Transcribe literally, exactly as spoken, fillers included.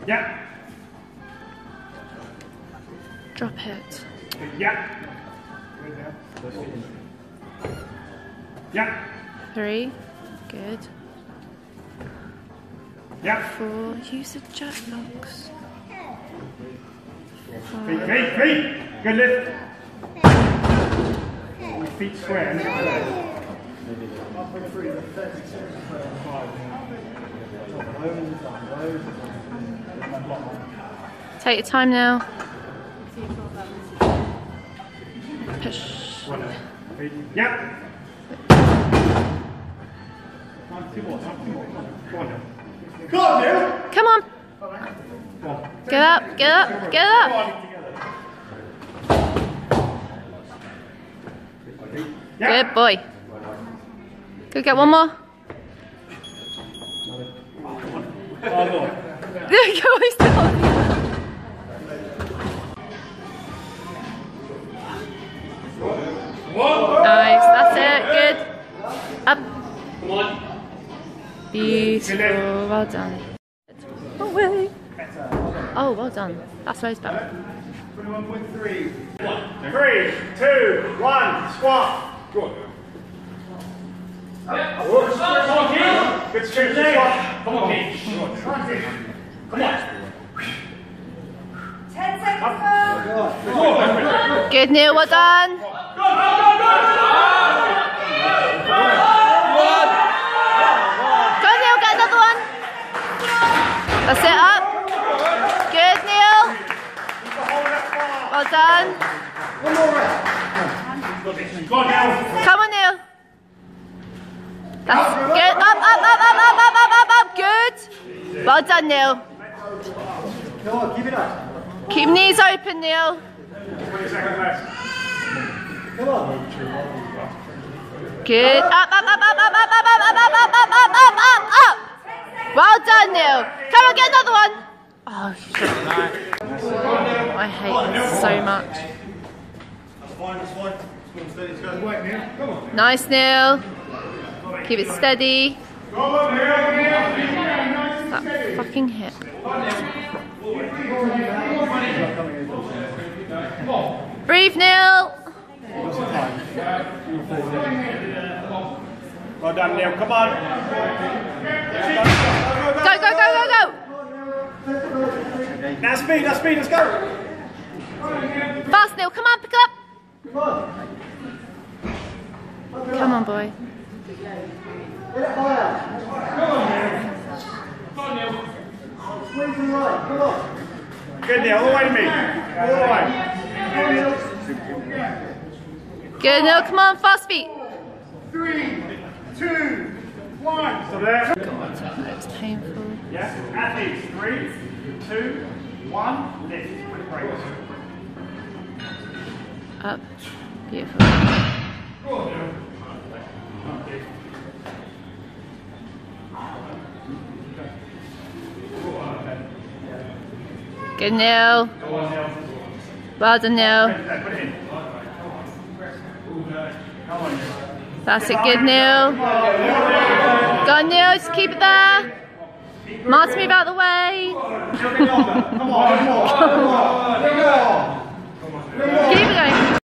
Yeah. Drop it. Yeah. Yeah. Three. Good. Yeah. Four. Use the jack box. Feet, feet, feet. Good lift. Feet square. Take your time now. Push. Yeah. Come on. Get up, get up, get up. Good boy. Go get one more. There you go, he's still on. Nice, that's it, good. Up. Beautiful, well done. Away. Oh, well done. That's loads better. twenty-one point three. Three, two, one, squat. Good. Come on, Keith. Good stretch. Come on, Keith. Come on. Ten seconds. Good, Neil, well done. Go, go, go, go! Go, Neil, get another one. That's it, up. Good, Neil. Well done. One more rep. Go on, Neil. Come on, Neil. That's good. Up, up, up, up, up, up, up, up, up. Good. Well done, Neil. Come on, keep it up. Keep knees open, Neil. twenty seconds left. Come on. Good. Up, up, up, up, up, up, up, up, up, up, up, up, up, up, up, up. Well done, Neil. Come on, get another one. Oh, shit. I hate this so much. That's fine, that's fine. Steady, go. Wait, Neil. Come on. Nice, Neil. Keep it steady. Go on, Neil. That fucking hip. Breathe, Neil. Well done, Neil. Come on. Go, go, go, go, go. Now speed, now speed. Let's go. Fast, Neil. Come on, pick up. Come on, boy. Good, Neil. All the way to me. All the way. Good, Neil. Come on, fast feet. Three, two, one. Stop there. God, that was painful. Yes, athletes. Three, two, one. Lift. Quick break. Up. Beautiful. Good, Neil. Well done, Neil. That's it, good, Neil. Go on, Neil, just keep it there. Martin, move out the way. Come on, come on, come on. Keep